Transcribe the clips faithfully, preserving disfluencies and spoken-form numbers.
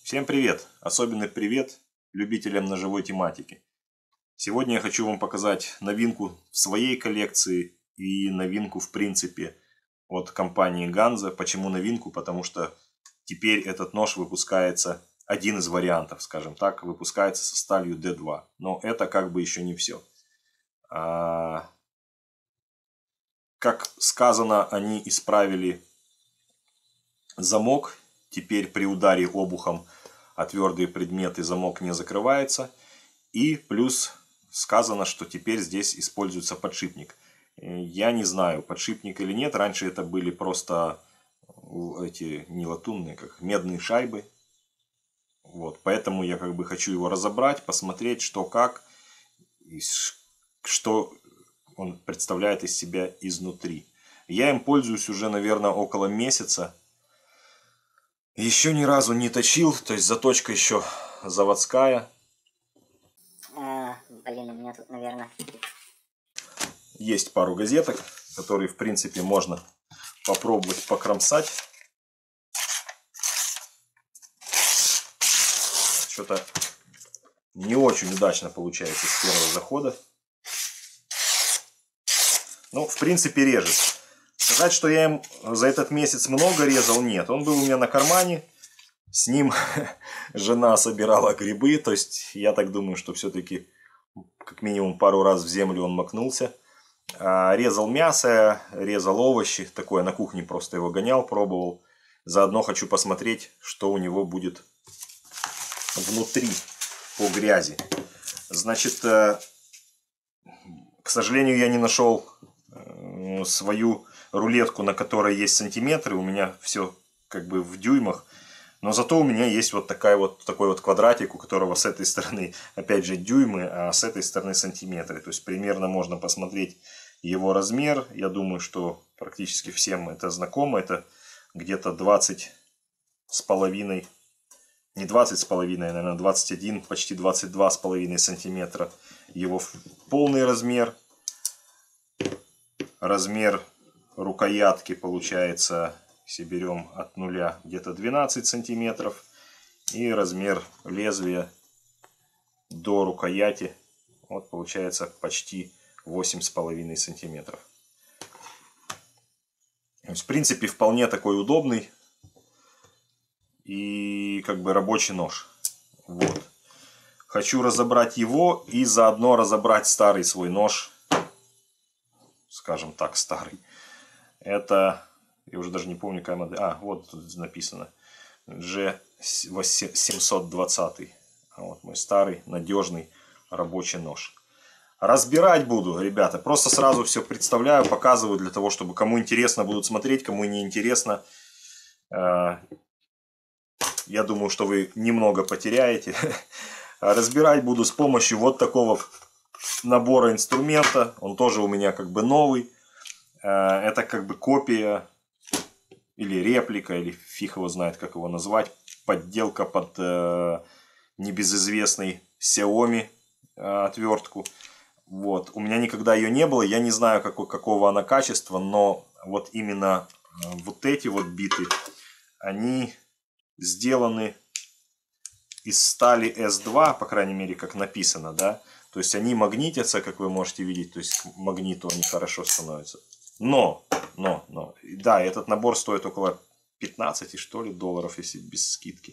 Всем привет! Особенный привет любителям ножевой тематики. Сегодня я хочу вам показать новинку в своей коллекции и новинку в принципе от компании Ганза. Почему новинку? Потому что теперь этот нож выпускается, один из вариантов, скажем так, выпускается со сталью дэ два. Но это как бы еще не все. А... Как сказано, они исправили замок. Теперь при ударе обухом о твердые предметы замок не закрывается. И плюс сказано, что теперь здесь используется подшипник. Я не знаю, подшипник или нет. Раньше это были просто эти не латунные, как медные шайбы. Вот, поэтому я как бы хочу его разобрать, посмотреть, что как, и что он представляет из себя изнутри. Я им пользуюсь уже, наверное, около месяца. Еще ни разу не точил, то есть заточка еще заводская. А, блин, у меня тут, наверное... Есть пару газеток, которые, в принципе, можно попробовать покромсать. Что-то не очень удачно получается с первого захода. Ну, в принципе, режет. Сказать, что я им за этот месяц много резал, нет. Он был у меня на кармане. С ним жена собирала грибы. То есть, я так думаю, что все-таки как минимум пару раз в землю он макнулся. Резал мясо, резал овощи. Такое на кухне просто его гонял, пробовал. Заодно хочу посмотреть, что у него будет внутри по грязи. Значит, к сожалению, я не нашел свою рулетку, на которой есть сантиметры. У меня все как бы в дюймах. Но зато у меня есть вот, такая вот такой вот квадратик, у которого с этой стороны опять же дюймы, а с этой стороны сантиметры. То есть примерно можно посмотреть его размер. Я думаю, что практически всем это знакомо. Это где-то двадцать с половиной, не двадцать с половиной, наверное, двадцать один, почти двадцать два с половиной сантиметра. Его полный размер. Размер рукоятки получается, если берем от нуля, где-то двенадцать сантиметров. И размер лезвия до рукояти, вот получается почти восемь с половиной сантиметров. То есть, в принципе, вполне такой удобный и как бы рабочий нож. Вот. Хочу разобрать его и заодно разобрать старый свой нож. Скажем так, старый. Это, я уже даже не помню, какая модель. А, вот тут написано. джи семьсот двадцать. Вот мой старый, надежный рабочий нож. Разбирать буду, ребята. Просто сразу все представляю, показываю, для того, чтобы кому интересно будут смотреть, кому не интересно. Я думаю, что вы немного потеряете. Разбирать буду с помощью вот такого набора инструмента. Он тоже у меня как бы новый. Это как бы копия или реплика, или фиг его знает, как его назвать. Подделка под э, небезызвестный Xiaomi э, отвертку. Вот. У меня никогда ее не было. Я не знаю, какой, какого она качества, но вот именно э, вот эти вот биты, они сделаны из стали эс два, по крайней мере, как написано, да. То есть они магнитятся, как вы можете видеть, то есть к магниту они хорошо становятся. Но, но, но, да, этот набор стоит около пятнадцати, что ли, долларов, если без скидки.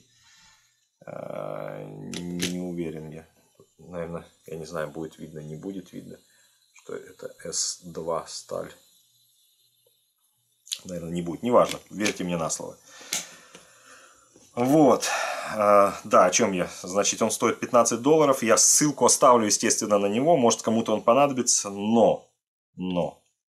Не уверен я. Наверное, я не знаю, будет видно, не будет видно, что это эс два сталь. Наверное, не будет, неважно, верьте мне на слово. Вот. Да, о чем я? Значит, он стоит пятнадцать долларов. Я ссылку оставлю, естественно, на него. Может, кому-то он понадобится. Но, но,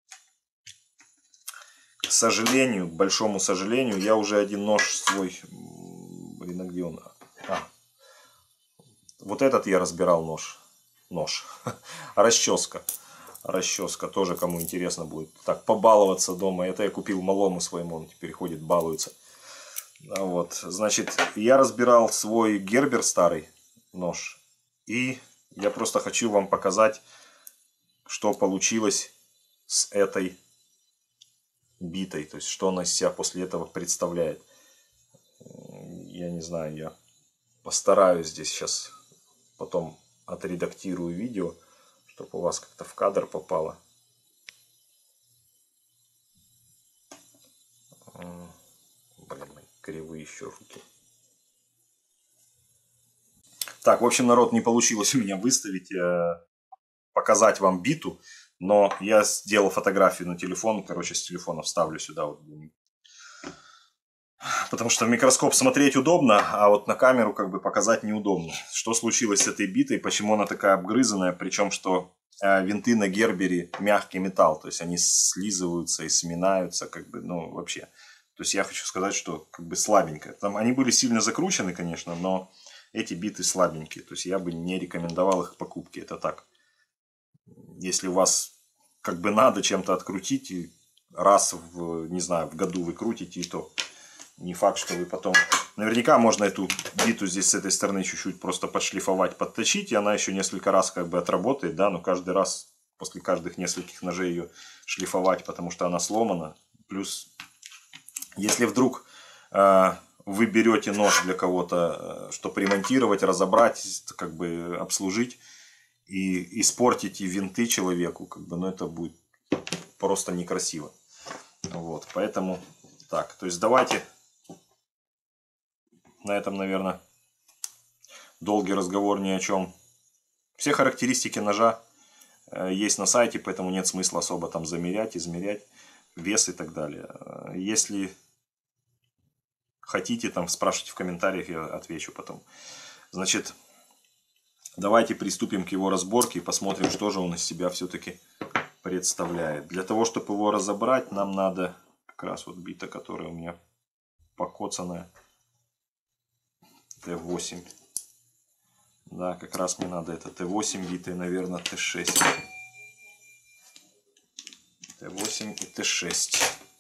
к сожалению, к большому сожалению, я уже один нож свой... Блин, а где он? А, вот этот я разбирал нож. Нож. Расческа. Расческа. Тоже, кому интересно будет. Так, побаловаться дома. Это я купил малому своему. Он теперь ходит, балуется. Вот, значит, я разбирал свой Гербер старый нож. И я просто хочу вам показать, что получилось с этой битой. То есть, что она из себя после этого представляет. Я не знаю, я постараюсь здесь сейчас потом отредактирую видео, чтобы у вас как-то в кадр попало. Блин, мои кривые еще руки. Так, в общем, народ, не получилось у меня выставить, э, показать вам биту, но я сделал фотографию на телефон, короче, с телефона вставлю сюда. Вот. Потому что в микроскоп смотреть удобно, а вот на камеру как бы показать неудобно. Что случилось с этой битой, почему она такая обгрызанная, причем что э, винты на Гербере мягкий металл, то есть они слизываются и сминаются, как бы, ну, вообще. То есть я хочу сказать, что как бы слабенькая. Там они были сильно закручены, конечно, но эти биты слабенькие. То есть я бы не рекомендовал их к покупке. Это так. Если у вас как бы надо чем-то открутить, и раз в, не знаю, в году вы крутите, и то не факт, что вы потом... Наверняка можно эту биту здесь с этой стороны чуть-чуть просто подшлифовать, подточить, и она еще несколько раз как бы отработает, да, но каждый раз, после каждых нескольких ножей ее шлифовать, потому что она сломана. Плюс, если вдруг... Э, вы берете нож для кого-то, чтобы ремонтировать, разобрать, как бы обслужить и испортите винты человеку, как бы, ну, это будет просто некрасиво. Вот, поэтому так, то есть давайте на этом, наверное, долгий разговор ни о чем. Все характеристики ножа есть на сайте, поэтому нет смысла особо там замерять, измерять вес и так далее. Если хотите, там спрашивайте в комментариях, я отвечу потом. Значит, давайте приступим к его разборке и посмотрим, что же он из себя все-таки представляет. Для того, чтобы его разобрать, нам надо как раз вот бита, которая у меня покоцанная, Т восемь. Да, как раз мне надо это Т восемь битая, наверное, Т шесть. Т восемь и Т шесть.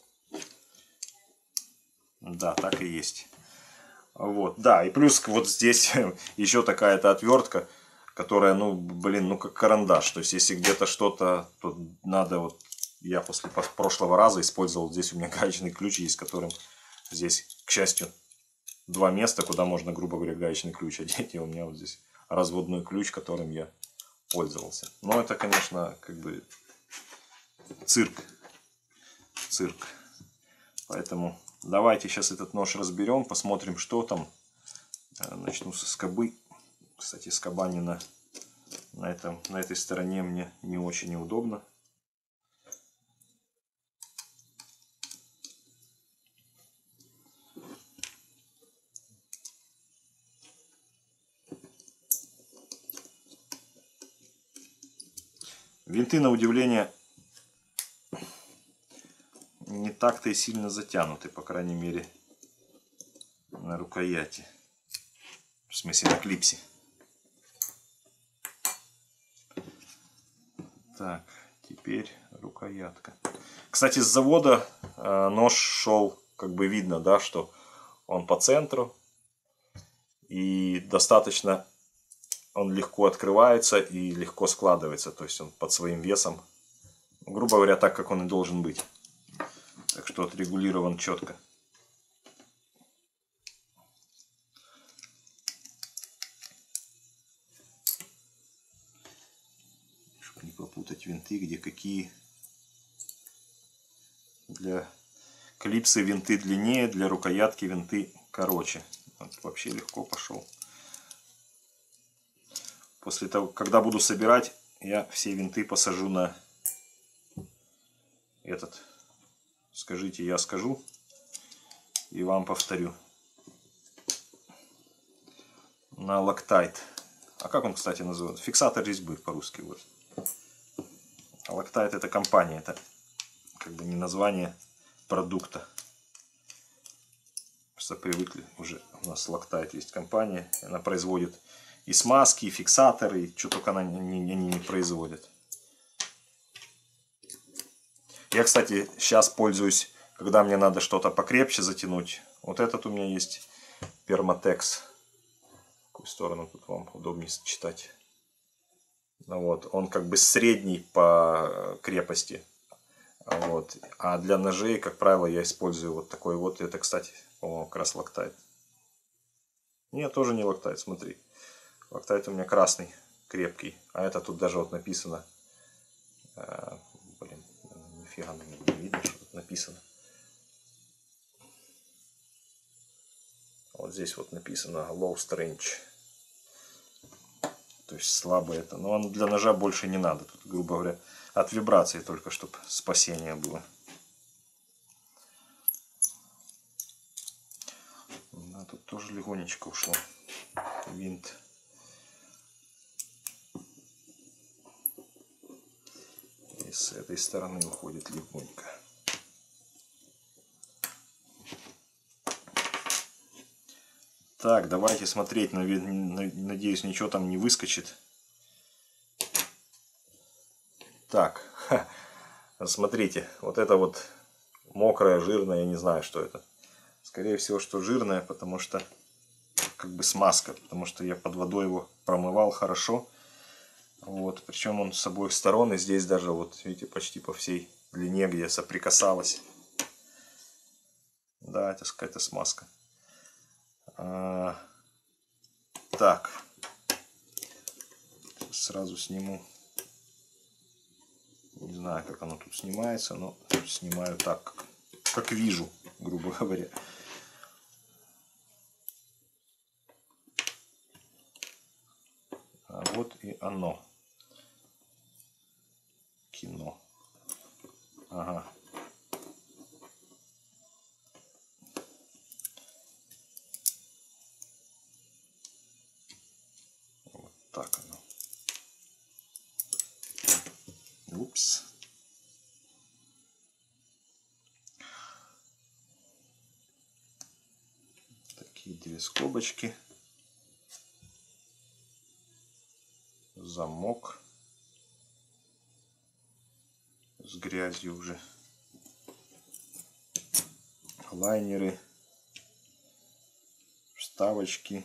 Да, так и есть. Вот, да, и плюс вот здесь еще такая-то отвертка, которая, ну, блин, ну как карандаш. То есть, если где-то что-то, то надо вот... Я после прошлого раза использовал, здесь у меня гаечный ключ есть, которым здесь, к счастью, два места, куда можно, грубо говоря, гаечный ключ одеть. И у меня вот здесь разводной ключ, которым я пользовался. Но это, конечно, как бы цирк. Цирк. Поэтому... Давайте сейчас этот нож разберем, посмотрим, что там. Начну со скобы. Кстати, скоба не на, на, этом, на этой стороне мне не очень неудобно. Винты, на удивление, не так-то и сильно затянуты, по крайней мере, на рукояти. В смысле, на клипсе. Так, теперь рукоятка. Кстати, с завода э, нож шел, как бы видно, да, что он по центру. И достаточно он легко открывается и легко складывается. То есть он под своим весом. Грубо говоря, так, как он и должен быть. Так что отрегулирован четко. Чтобы не попутать винты, где какие. Для клипсы винты длиннее, для рукоятки винты короче. Вот вообще легко пошел. После того, когда буду собирать, я все винты посажу на этот... Скажите, я скажу и вам повторю. На Loctite. А как он, кстати, называется? Фиксатор резьбы по-русски. Вот. Loctite — это компания, это как бы не название продукта. Просто привыкли уже. У нас Loctite есть компания. Она производит и смазки, и фиксаторы, и что только она не, не, не производит. Я, кстати, сейчас пользуюсь, когда мне надо что-то покрепче затянуть. Вот этот у меня есть Permatex. В какую сторону тут вам удобнее читать? Ну вот, он как бы средний по крепости. Вот. А для ножей, как правило, я использую вот такой вот. Это, кстати, по-моему, как раз Loctite. Нет, тоже не локтайт, смотри. Локтайт у меня красный, крепкий. А это тут даже вот написано. А, блин, нифига не видно, что тут написано. Вот здесь вот написано low strength. То есть слабо это. Но он для ножа больше не надо. Тут, грубо говоря, от вибрации только, чтобы спасение было. А тут тоже легонечко ушло. Винт. И с этой стороны уходит легонько. Так, давайте смотреть. Надеюсь, ничего там не выскочит. Так, ха, смотрите, вот это вот мокраое, жирное, я не знаю, что это. Скорее всего, что жирное, потому что как бы смазка, потому что я под водой его промывал хорошо. Вот, причем он с обоих сторон, и здесь даже вот, видите, почти по всей длине, где соприкасалась. Да, это какая-то смазка. А, так, сразу сниму. Не знаю, как оно тут снимается, но снимаю так, как, как вижу, грубо говоря. А вот и оно. Кино. Ага. Вот так оно. Упс. Такие две скобочки. Замок. С грязью уже. Лайнеры. Вставочки.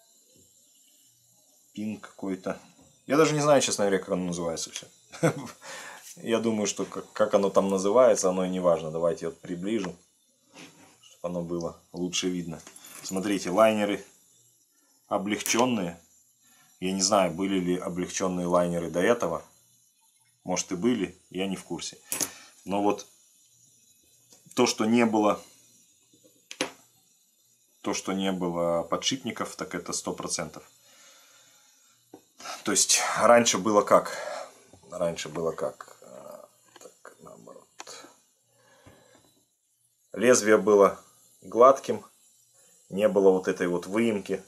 Пин какой-то. Я даже не знаю, честно говоря, как оно называется все. Я думаю, что как, как оно там называется, оно и не важно. Давайте я вот приближу, чтобы оно было лучше видно. Смотрите, лайнеры облегченные. Я не знаю, были ли облегченные лайнеры до этого. Может и были, я не в курсе. Но вот то, что не было, то, что не было подшипников, так это сто процентов. То есть раньше было как? Раньше было как? Так, наоборот. Лезвие было гладким, не было вот этой вот выемки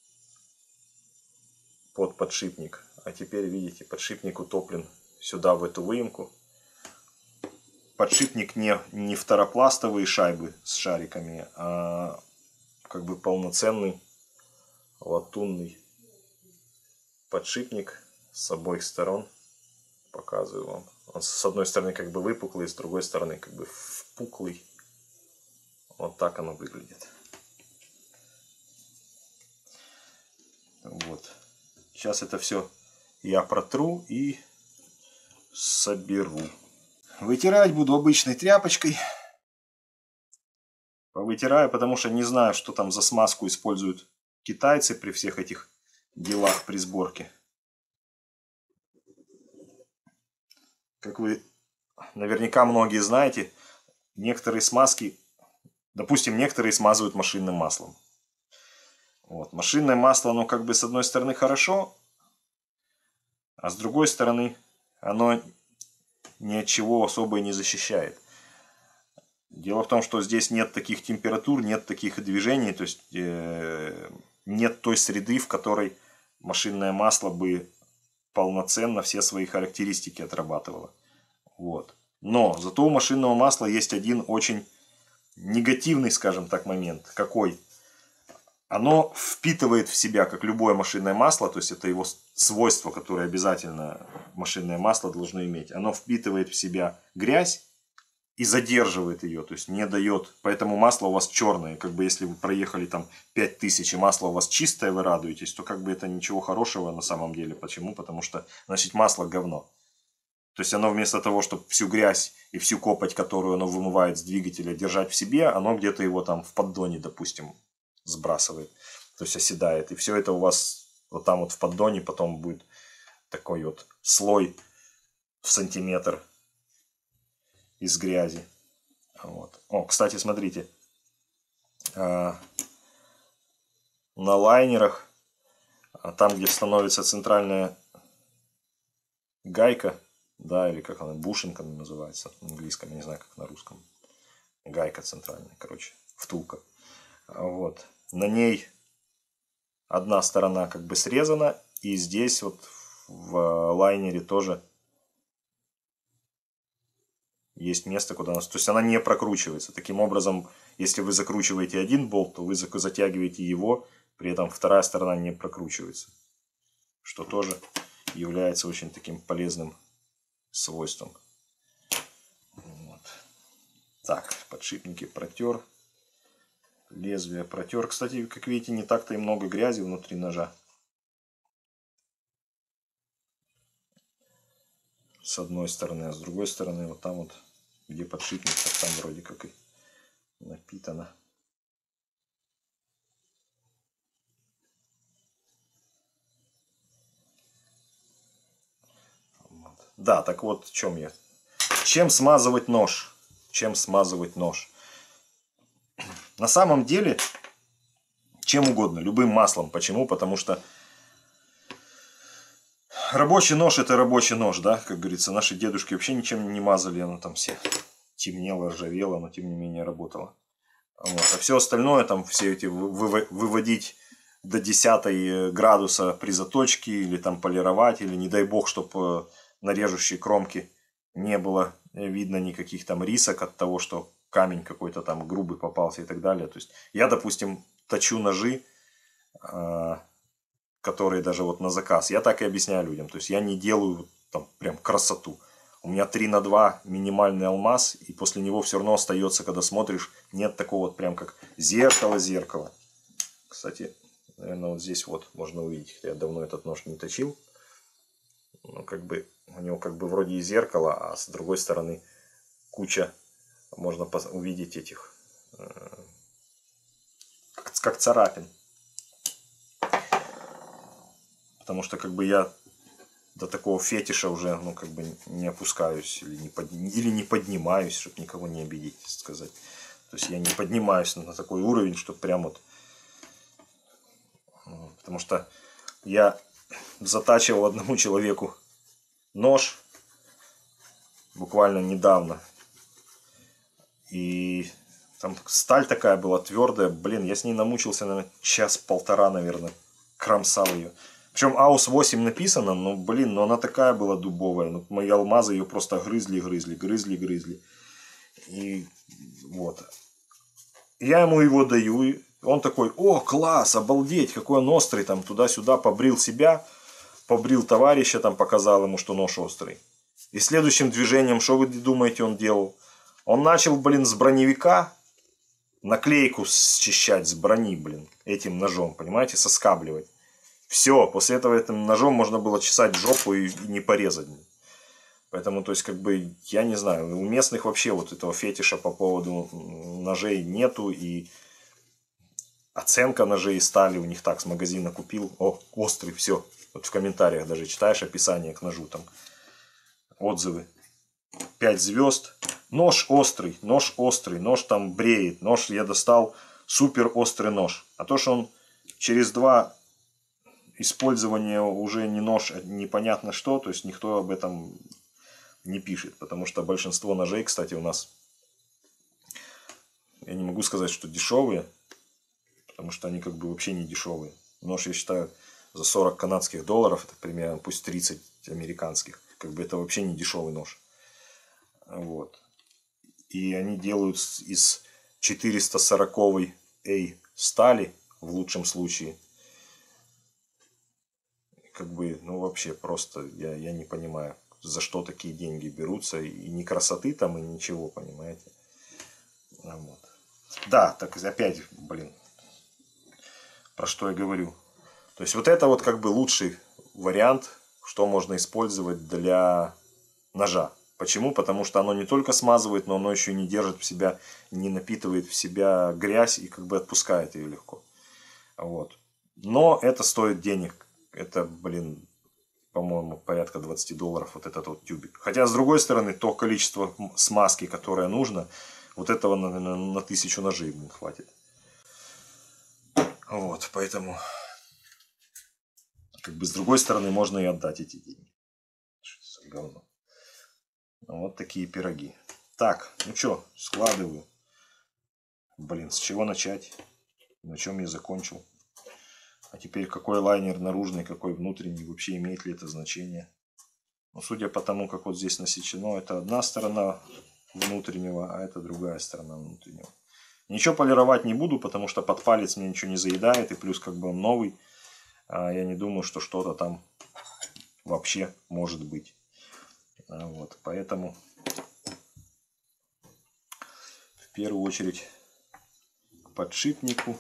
под подшипник. А теперь, видите, подшипник утоплен сюда, в эту выемку. Подшипник не, не второпластовые шайбы с шариками, а как бы полноценный латунный подшипник с обоих сторон. Показываю вам. Он с одной стороны как бы выпуклый, с другой стороны как бы впуклый. Вот так оно выглядит. Вот. Сейчас это все я протру и соберу. Вытирать буду обычной тряпочкой. Повытираю, потому что не знаю, что там за смазку используют китайцы при всех этих делах при сборке. Как вы наверняка многие знаете, некоторые смазки, допустим, некоторые смазывают машинным маслом. Вот. Машинное масло, оно как бы с одной стороны хорошо, а с другой стороны оно ни от чего особо и не защищает. Дело в том, что здесь нет таких температур, нет таких движений, то есть э, нет той среды, в которой машинное масло бы полноценно все свои характеристики отрабатывало. Вот. Но зато у машинного масла есть один очень негативный, скажем так, момент. Какой? Оно впитывает в себя, как любое машинное масло, то есть это его свойство, которое обязательно машинное масло должно иметь. Оно впитывает в себя грязь и задерживает ее, то есть не дает. Поэтому масло у вас черное. Как бы если вы проехали там пять тысяч и масло у вас чистое, вы радуетесь, то как бы это ничего хорошего на самом деле. Почему? Потому что, значит, масло говно. То есть оно вместо того, чтобы всю грязь и всю копоть, которую оно вымывает с двигателя, держать в себе, оно где-то его там в поддоне, допустим, сбрасывает. то есть оседает. И все это у вас вот там вот в поддоне потом будет такой вот слой в сантиметр из грязи. Вот. О, кстати, смотрите. На лайнерах, там, где становится центральная гайка, да, или как она, бушинка называется на английском, я не знаю, как на русском. Гайка центральная, короче, втулка. Вот. На ней одна сторона как бы срезана, и здесь вот в лайнере тоже есть место, куда она... То есть она не прокручивается. Таким образом, если вы закручиваете один болт, то вы затягиваете его, при этом вторая сторона не прокручивается. Что тоже является очень таким полезным свойством. Вот. Так, подшипники протер. Лезвие протер. Кстати, как видите, не так-то и много грязи внутри ножа. С одной стороны, а с другой стороны, вот там вот, где подшипник, так там вроде как и напитано. Вот. Да, так вот, в чем я. Чем смазывать нож? Чем смазывать нож? На самом деле, чем угодно, любым маслом. Почему? Потому что рабочий нож — это рабочий нож, да, как говорится. Наши дедушки вообще ничем не мазали, оно там все темнело, ржавело, но тем не менее работало. Вот. А все остальное, там все эти выводить до десятой градуса при заточке, или там полировать, или не дай бог, чтобы на режущей кромке не было видно никаких там рисок от того, что камень какой-то там грубый попался и так далее. То есть я, допустим, точу ножи, которые даже вот на заказ. Я так и объясняю людям. То есть я не делаю там прям красоту. У меня три на два минимальный алмаз, и после него все равно остается, когда смотришь, нет такого вот прям как зеркало-зеркало. Кстати, наверное, вот здесь вот можно увидеть, хотя я давно этот нож не точил. Ну, как бы, у него как бы вроде и зеркало, а с другой стороны куча, можно увидеть этих, э, как, как царапин. Потому что как бы я до такого фетиша уже, ну, как бы не опускаюсь или не, под... или не поднимаюсь, чтобы никого не обидеть, сказать. То есть я не поднимаюсь на такой уровень, что прям вот... Потому что я затачивал одному человеку нож буквально недавно. И там сталь такая была твердая. Блин, я с ней намучился, наверное, час-полтора, наверное, кромсал ее. Причем аус восемь написано, но, блин, но она такая была дубовая. Ну, мои алмазы ее просто грызли, грызли, грызли, грызли. И вот. Я ему его даю, и он такой: о, класс, обалдеть, какой он острый, там, туда-сюда, побрил себя, побрил товарища, там, показал ему, что нож острый. И следующим движением, что вы думаете, он делал? Он начал, блин, с броневика наклейку счищать с брони, блин, этим ножом, понимаете, соскабливать. Все, после этого этим ножом можно было чесать жопу и не порезать. Поэтому, то есть, как бы, я не знаю, у местных вообще вот этого фетиша по поводу ножей нету. И оценка ножей и стали у них так, с магазина купил. О, острый, все. Вот в комментариях даже читаешь описание к ножу, там отзывы. пять звезд. Нож острый, нож острый, нож там бреет. Нож я достал, супер острый нож. А то, что он через два использования уже не нож, а непонятно что, то есть никто об этом не пишет. Потому что большинство ножей, кстати, у нас, я не могу сказать, что дешевые, потому что они как бы вообще не дешевые. Нож, я считаю, за сорок канадских долларов, это примерно пусть тридцать американских, как бы это вообще не дешевый нож. Вот. И они делают из четыреста сороковой A стали, в лучшем случае. Как бы, ну вообще просто, я, я не понимаю, за что такие деньги берутся. И ни красоты там, и ничего, понимаете. Вот. Да, так опять, блин, про что я говорю. То есть вот это вот как бы лучший вариант, что можно использовать для ножа. Почему? Потому что оно не только смазывает, но оно еще и не держит в себя, не напитывает в себя грязь и как бы отпускает ее легко. Вот. Но это стоит денег. Это, блин, по-моему, порядка двадцать долларов вот этот вот тюбик. Хотя, с другой стороны, то количество смазки, которое нужно, вот этого, наверное, на тысячу ножей, блин, хватит. Вот, поэтому, как бы, с другой стороны, можно и отдать эти деньги. Что за говно. Вот такие пироги. Так, ну что, складываю. Блин, с чего начать? На чем я закончил? А теперь какой лайнер наружный, какой внутренний, вообще имеет ли это значение? Ну, судя по тому, как вот здесь насечено, это одна сторона внутреннего, а это другая сторона внутреннего. Ничего полировать не буду, потому что под палец мне ничего не заедает, и плюс как бы он новый. А я не думаю, что что-то там вообще может быть. А вот, поэтому в первую очередь к подшипнику.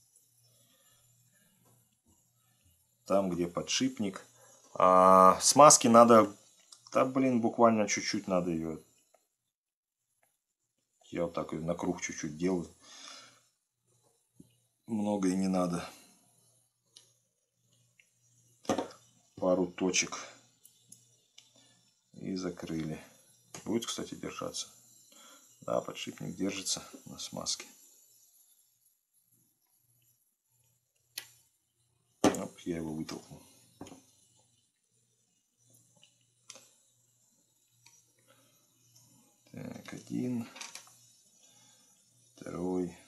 Там, где подшипник. А смазки надо, да блин, буквально чуть-чуть надо ее. Я вот так на круг чуть-чуть делаю. Много и не надо. Пару точек. И закрыли. Будет, кстати, держаться. Да, подшипник держится на смазке. Оп, я его вытолкнул. Так, один. Второй.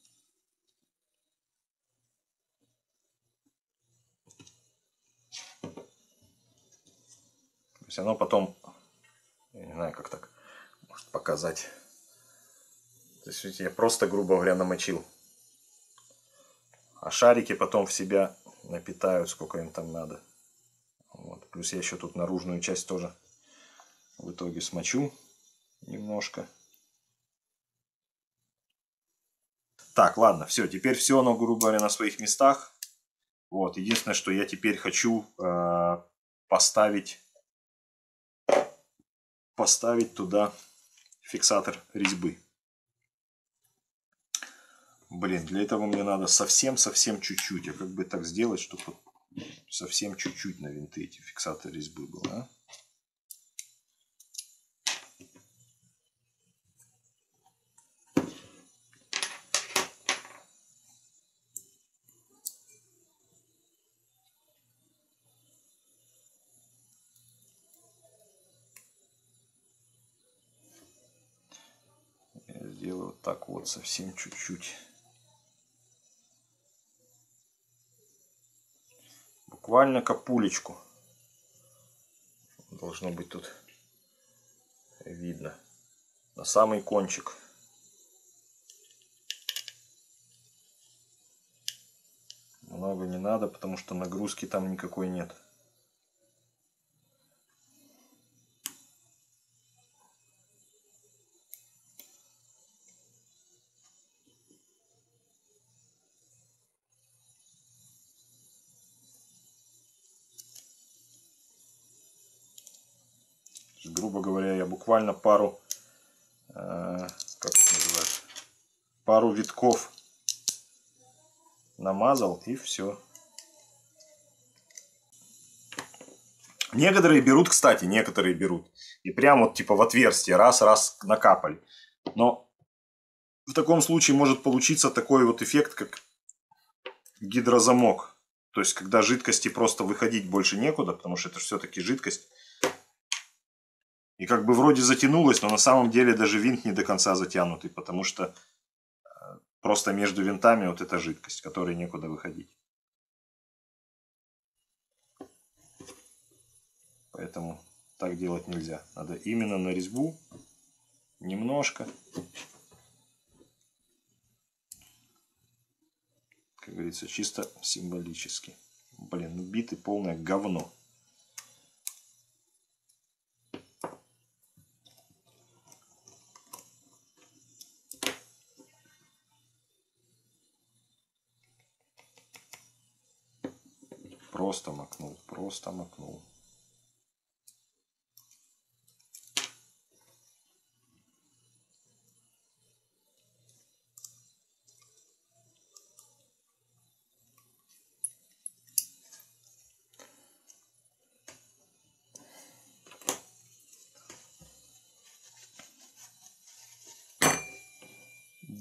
То есть оно потом, я не знаю, как так, может показать. То есть, видите, я просто, грубо говоря, намочил. А шарики потом в себя напитают, сколько им там надо. Вот. Плюс я еще тут наружную часть тоже в итоге смочу немножко. Так, ладно, все, теперь все оно, грубо говоря, на своих местах. Вот, единственное, что я теперь хочу э, поставить, поставить туда фиксатор резьбы. Блин, для этого мне надо совсем-совсем чуть-чуть. А как бы так сделать, чтобы совсем чуть-чуть на винты эти фиксаторы резьбы было, а? Я сделаю вот так вот, совсем чуть-чуть. Буквально капулечку. Должно быть тут видно. На самый кончик. Много не надо, потому что нагрузки там никакой нет. Грубо говоря, я буквально пару, э, как это называется, пару витков намазал и все. Некоторые берут, кстати, некоторые берут и прям вот типа в отверстие раз-раз накапали. Но в таком случае может получиться такой вот эффект, как гидрозамок. То есть, когда жидкости просто выходить больше некуда, потому что это все-таки жидкость. И как бы вроде затянулось, но на самом деле даже винт не до конца затянутый, потому что просто между винтами вот эта жидкость, которой некуда выходить. Поэтому так делать нельзя. Надо именно на резьбу немножко. Как говорится, чисто символически. Блин, ну биты полное говно. Просто макнул, просто макнул.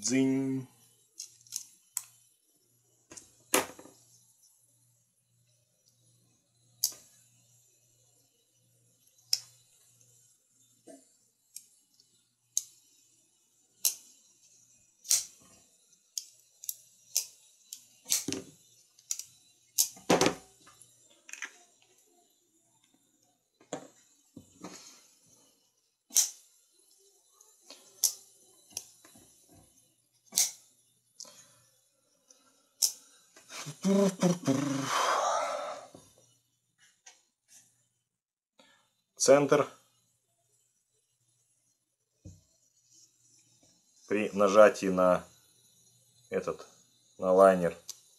Дзынь. Центр. При нажатии на этот, на лайнер,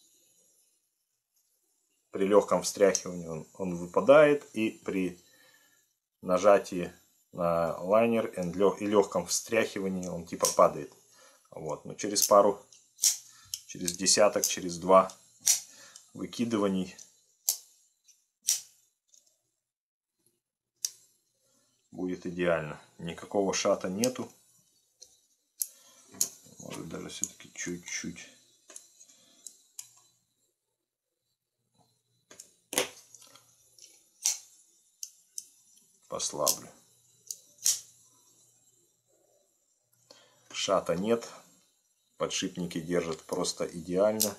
при легком встряхивании он, он выпадает, и при нажатии на лайнер и легком встряхивании он типа падает. Вот, но через пару, через десяток, через два выкидываний будет идеально. Никакого шата нету. Может даже все-таки чуть-чуть. Послаблю. Шата нет. Подшипники держат просто идеально.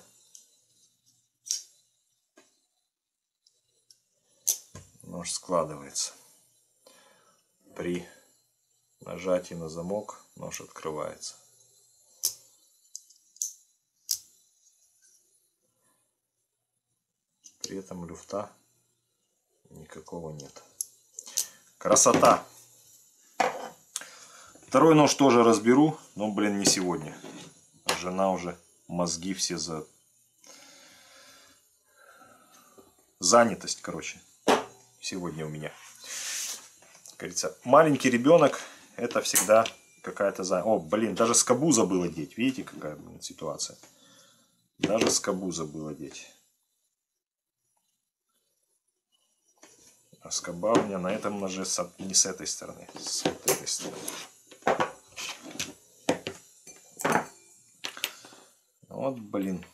Нож складывается. При нажатии на замок нож открывается. При этом люфта никакого нет. Красота! Второй нож тоже разберу, но, блин, не сегодня. Жена уже мозги все за... Занятость, короче, сегодня у меня. Как говорится, маленький ребенок, это всегда какая-то занятость. О, блин, даже скобу забыл одеть. Видите, какая, блин, ситуация. Даже скобу забыл одеть. А скоба у меня на этом ноже не с этой стороны, с вот этой стороны. Вот, блин.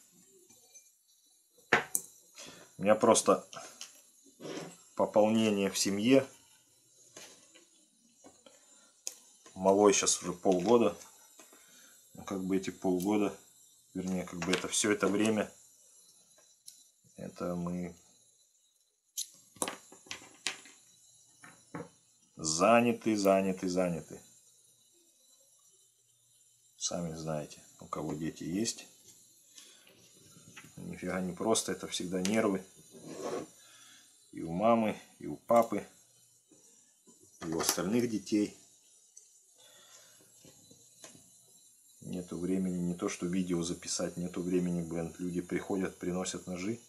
У меня просто пополнение в семье. Малой сейчас уже полгода. Ну, как бы эти полгода, вернее, как бы это все это время, это мы заняты, заняты, заняты. Сами знаете, у кого дети есть. Нифига не просто, это всегда нервы. И у мамы, и у папы, и у остальных детей. Нету времени не то, что видео записать, нету времени, блин, люди приходят, приносят ножи.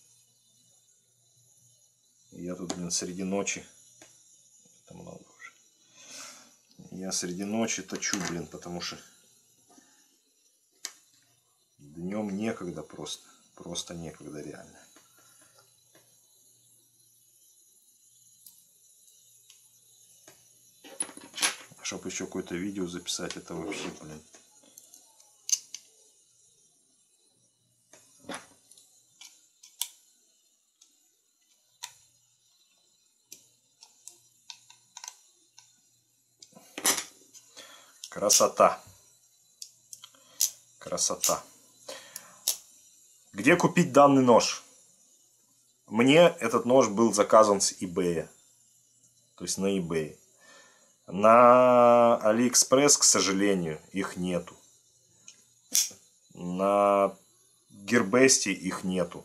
И я тут, блин, среди ночи, это много уже. Я среди ночи точу, блин, потому что днем некогда просто, просто некогда реально. Чтобы еще какое-то видео записать, это вообще, блин. Красота. Красота. Где купить данный нож? Мне этот нож был заказан с eBay. То есть на eBay. На AliExpress, к сожалению, их нету. На Gearbest их нету.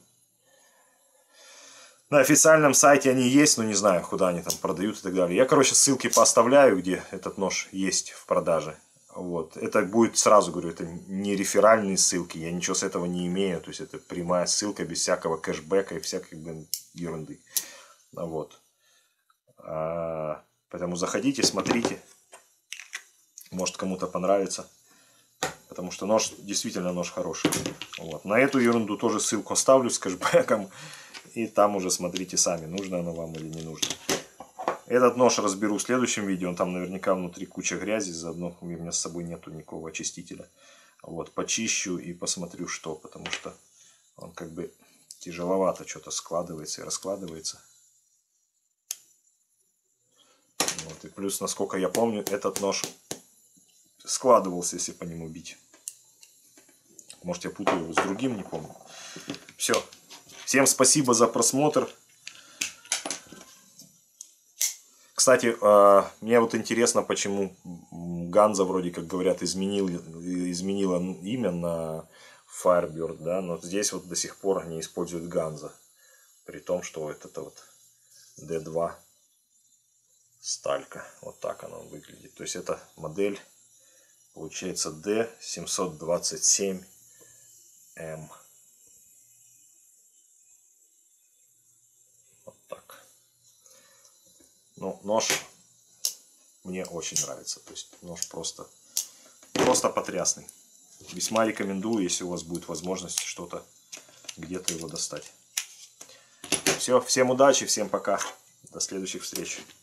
На официальном сайте они есть, но не знаю, куда они там продают и так далее. Я, короче, ссылки поставляю, где этот нож есть в продаже. Вот. Это будет, сразу говорю, это не реферальные ссылки, я ничего с этого не имею. То есть это прямая ссылка без всякого кэшбэка и всякой, блин, ерунды. Вот. А, поэтому заходите, смотрите. Может, кому-то понравится. Потому что нож, действительно нож хороший. Вот. На эту ерунду тоже ссылку оставлю с кэшбэком. И там уже смотрите сами, нужно оно вам или не нужно. Этот нож разберу в следующем видео. Там наверняка внутри куча грязи. Заодно у меня с собой нету никакого очистителя. Вот, почищу и посмотрю, что, потому что он как бы тяжеловато что-то складывается и раскладывается. Вот, и плюс, насколько я помню, этот нож складывался, если по нему бить. Может, я путаю его с другим, не помню. Все. Всем спасибо за просмотр. Кстати, мне вот интересно, почему Ганза, вроде как говорят, изменил, изменила имя на Firebird, да, но здесь вот до сих пор не используют Ганза. При том, что вот это вот дэ два сталька. Вот так она выглядит. То есть это модель, получается, дэ семьсот двадцать семь эм. Вот так. Ну, нож мне очень нравится. То есть нож просто, просто потрясный. Весьма рекомендую, если у вас будет возможность что-то где-то его достать. Все, всем удачи, всем пока. До следующих встреч.